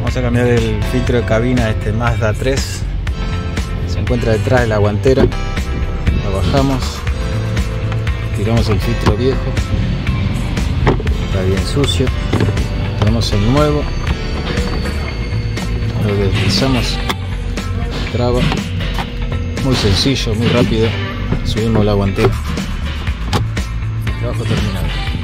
Vamos a cambiar el filtro de cabina a este Mazda 3. Se encuentra detrás de la guantera. Lo bajamos, tiramos el filtro viejo, está bien sucio, tenemos el nuevo, lo deslizamos, traba, muy sencillo, muy rápido, subimos la guantera, trabajo terminado.